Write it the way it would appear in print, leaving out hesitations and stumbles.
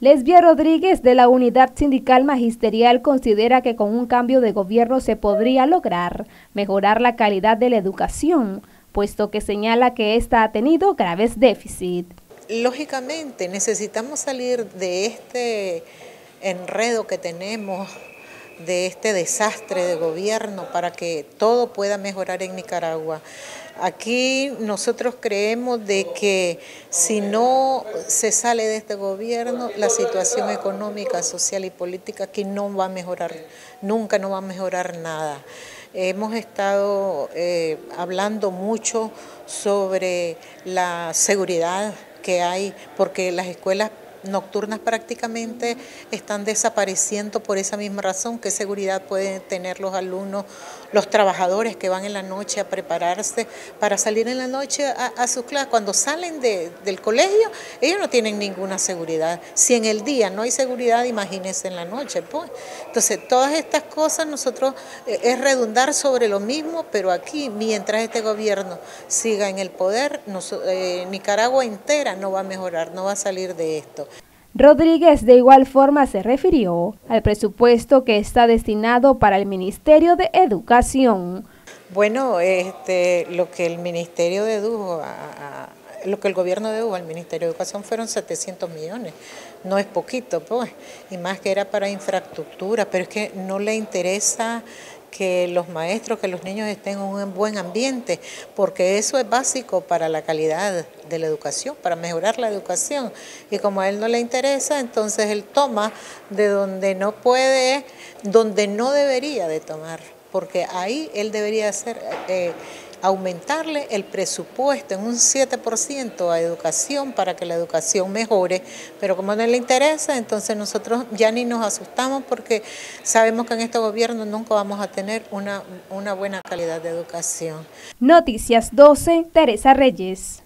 Lesbia Rodríguez, de la Unidad Sindical Magisterial, considera que con un cambio de gobierno se podría lograr mejorar la calidad de la educación, puesto que señala que ésta ha tenido graves déficits. Lógicamente, necesitamos salir de este enredo que tenemos, de este desastre de gobierno para que todo pueda mejorar en Nicaragua. Aquí nosotros creemos de que si no se sale de este gobierno, la situación económica, social y política aquí no va a mejorar, nunca no va a mejorar nada. Hemos estado hablando mucho sobre la seguridad que hay, porque las escuelas nocturnas prácticamente están desapareciendo por esa misma razón. ¿Qué seguridad pueden tener los alumnos, los trabajadores que van en la noche a prepararse para salir en la noche a sus clases? Cuando salen del colegio, ellos no tienen ninguna seguridad. Si en el día no hay seguridad, imagínense en la noche, pues. Entonces, todas estas cosas nosotros es redundar sobre lo mismo, pero aquí, mientras este gobierno siga en el poder, Nicaragua entera no va a mejorar, no va a salir de esto. Rodríguez de igual forma se refirió al presupuesto que está destinado para el Ministerio de Educación. Bueno, lo que el Ministerio dedujo, lo que el gobierno dedujo al Ministerio de Educación fueron 700 millones, no es poquito, pues, y más que era para infraestructura, pero es que no le interesa que los maestros, que los niños estén en un buen ambiente, porque eso es básico para la calidad de la educación, para mejorar la educación. Y como a él no le interesa, entonces él toma de donde no puede, donde no debería de tomar, porque ahí él debería hacer, aumentarle el presupuesto en un 7% a educación para que la educación mejore, pero como no le interesa, entonces nosotros ya ni nos asustamos porque sabemos que en este gobierno nunca vamos a tener una buena calidad de educación. Noticias 12, Teresa Reyes.